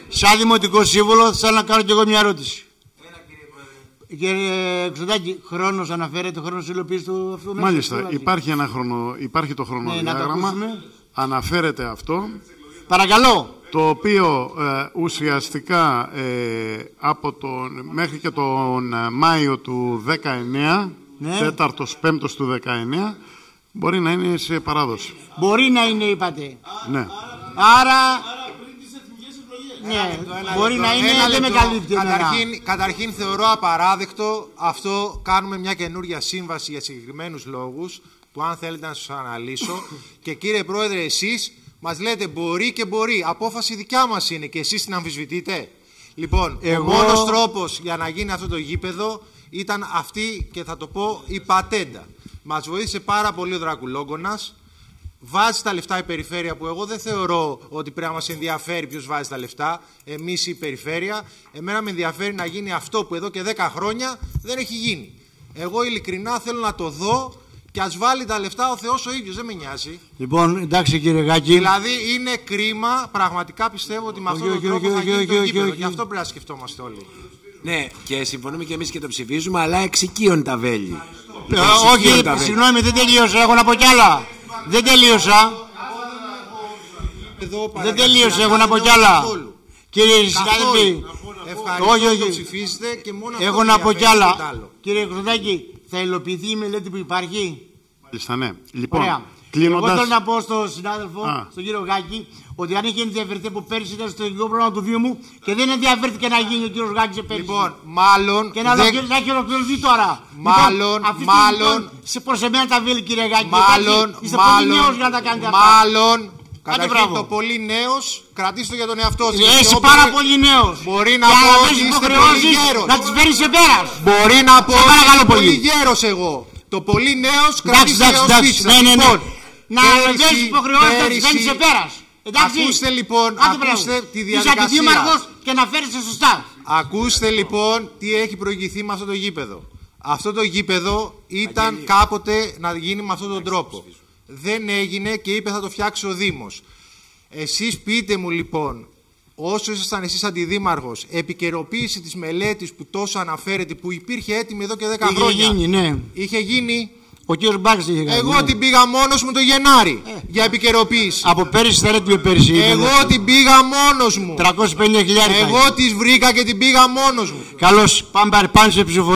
σαν δημοτικό σύμβολο, θέλω να κάνω κι εγώ μια ερώτηση. Κύριε Ξωτάκη, χρόνος αναφέρεται, χρόνος υλοποίησης του αυτού? Μάλιστα, υπάρχει το χρονοδιάγραμμα, αναφέρεται αυτό. Παρακαλώ. Το οποίο ουσιαστικά μέχρι και τον Μάιο του 19, ναι. 4ος-5ος του 19, μπορεί να είναι σε παράδοση. Μπορεί να είναι, είπατε. Ναι. Άρα... Ναι, μπορεί να είναι, δεν με καλύπτει. Καταρχήν θεωρώ απαράδεκτο αυτό. Κάνουμε μια καινούργια σύμβαση για συγκεκριμένους λόγους που αν θέλετε να σας αναλύσω. Και κύριε Πρόεδρε, εσείς μας λέτε μπορεί και μπορεί. Απόφαση δικιά μας είναι και εσείς την αμφισβητείτε. Λοιπόν, ο μόνος τρόπος για να γίνει αυτό το γήπεδο ήταν αυτή, και θα το πω, η πατέντα. Μας βοήθησε πάρα πολύ ο Δρακουλόγκονας. Βάζει τα λεφτά η περιφέρεια, που εγώ δεν θεωρώ ότι πρέπει να μας ενδιαφέρει ποιος βάζει τα λεφτά, εμείς ή η περιφέρεια. Εμένα με ενδιαφέρει να γίνει αυτό που εδώ και 10 χρόνια δεν έχει γίνει. Εγώ ειλικρινά θέλω να το δω και ας βάλει τα λεφτά ο Θεός ο ίδιος, δεν με νοιάζει. Λοιπόν, εντάξει κύριε Γάκη. Δηλαδή είναι κρίμα, πραγματικά πιστεύω ότι με αυτόν τον τρόπο θα γίνει το γήπεδο. Γι' αυτό πρέπει να σκεφτόμαστε όλοι. Ναι, και συμφωνούμε και εμείς και το ψηφίζουμε, αλλά εξοικείων τα βέλη. Όχι, συγγνώμη, δεν τελείωσα, έχω να πω κι άλλα. Δεν τελείωσα. Δεν τελείωσα, έχω να πω κι άλλα. Κύριε συνάδελφοι, έχω να πω κι άλλα. Κύριε Χρυστάκη, θα υλοποιηθεί η μελέτη που υπάρχει? Μάλιστα, ναι. Λοιπόν, εγώ θέλω να πω στον συνάδελφο, στον κύριο Γάκη, ότι αν είχε ενδιαφερθεί από πέρυσι ήταν στο ελληνικό πρόγραμμα του Δήμου και δεν ενδιαφέρθηκε να γίνει ο κύριος Γάκης σε πέρυσι. Λοιπόν, μάλλον. Και να έχει ολοκληρωθεί τώρα. Μάλλον. Σε προς εμένα τα βέλη, κύριε Γάκη. Είστε πολύ νέος για να τα κάνετε αυτά. Μάλλον. Καταρχήν το πολύ νέος, κρατήστε το για τον εαυτό σας. Είσαι πάρα πολύ νέος. Μπορεί να πω ότι είστε πολύ γέρος. Να τις φέρεις σε πέρας. Μπορεί να πω ότι είμαι πολύ γέρος εγώ. Το πολύ νέος κρατήστε το για τον εαυτό σας. Να λογές υποχρεώσεις να τις φέρεις σε πέρας. Εντάξει. Ακούστε λοιπόν, ακούστε τη διαδικασία. Είσαι αντιδήμαρχος και να φέρεις σωστά. Ακούστε λοιπόν τι έχει προηγηθεί με αυτό το γήπεδο. Αυτό το γήπεδο ήταν κάποτε να γίνει με αυτόν τον τρόπο. Δεν έγινε και είπε θα το φτιάξει ο Δήμος. Εσείς πείτε μου λοιπόν, όσο ήσασταν εσείς αντιδήμαρχος, επικαιροποίηση της μελέτης που τόσο αναφέρεται, που υπήρχε έτοιμη εδώ και 10 χρόνια. Είχε γίνει, ναι. Είχε γίνει. Ο κύριος Μπάκης είχε κάνει. Εγώ την πήγα μόνος μου το Γενάρη για επικαιροποίηση. Από πέρυσι θα έτοιμη πέρυσι. Εγώ την πήγα μόνος μου. 350.000. Εγώ τις βρήκα και την πήγα μόνος μου. Καλώς, πάμε σε ψηφοφορία.